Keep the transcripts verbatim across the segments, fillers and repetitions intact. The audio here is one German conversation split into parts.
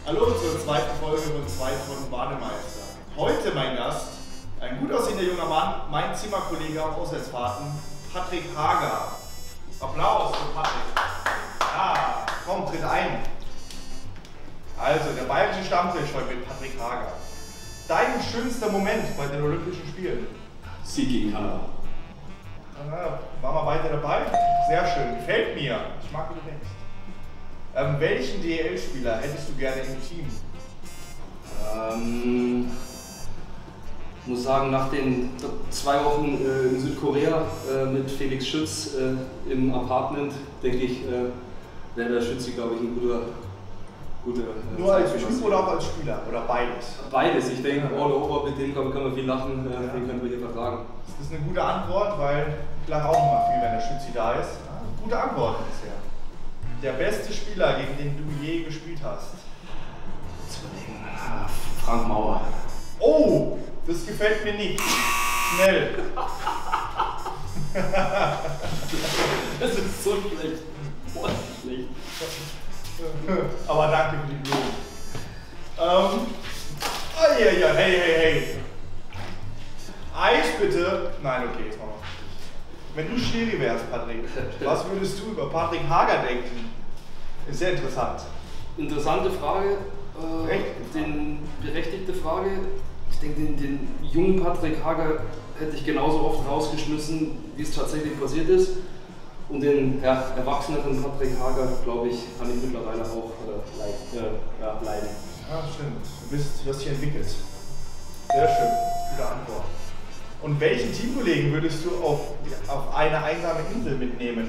Hallo zur zweiten Folge von zwei von Bademeister. Heute mein Gast, ein gut aussehender junger Mann, mein Zimmerkollege auf Auswärtsfahrten, Patrick Hager. Applaus für Patrick. Ja, komm, tritt ein. Also, der bayerische Stammtisch heute mit Patrick Hager. Dein schönster Moment bei den Olympischen Spielen? Sieg gegen Kanada. Ja, waren wir beide dabei? Sehr schön, gefällt mir. Ich mag, wie du denkst. Ähm, welchen D E L-Spieler hättest du gerne im Team? Ähm, ich muss sagen, nach den zwei Wochen äh, in Südkorea äh, mit Felix Schütz äh, im Apartment, denke ich, äh, wäre der Schützi, glaube ich, ein guter. guter äh, Nur als Typ oder auch als Spieler? Oder beides? Beides. Ich denke, all over, mit dem kann, kann man viel lachen, äh, ja. Den können wir hier vertragen. Das ist eine gute Antwort, weil ich lache auch immer viel, wenn der Schützi da ist. Ja, gute Antwort bisher. Der beste Spieler, gegen den du je gespielt hast? Zu überlegen. Frank Mauer. Oh, das gefällt mir nicht. Schnell. Das ist so schlecht. Boah, schlecht. Aber danke für die Blumen. Ähm, oh, ja, ja, hey, hey, hey. Eis bitte. Nein, okay, jetzt machen wir. Wenn du Schiri wärst, Patrick, was würdest du über Patrick Hager denken? Ist sehr interessant. Interessante Frage. Äh, den, berechtigte Frage. Ich denke, den, den jungen Patrick Hager hätte ich genauso oft rausgeschmissen, wie es tatsächlich passiert ist. Und den ja, erwachseneren Patrick Hager, glaube ich, kann ich mittlerweile auch äh, leid, äh, ja, leiden. Ja, stimmt. Du bist, du hast dich entwickelt. Sehr schön. Gute Antwort. Und welchen Teamkollegen würdest du auf, auf eine einsame Insel mitnehmen?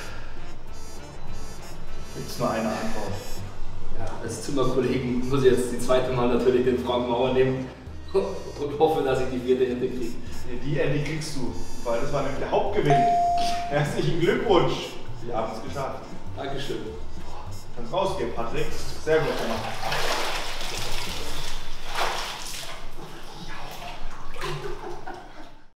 Gibt es nur eine Antwort? Ja, als Zimmerkollegen muss ich jetzt die zweite Mal natürlich den Frank Mauer nehmen und hoffe, dass ich die vierte Ente kriege. Nee, die Ente kriegst du, weil das war nämlich der Hauptgewinn. Herzlichen Glückwunsch! Wir haben es geschafft. Dankeschön. Kannst rausgehen, Patrick. Sehr gut gemacht.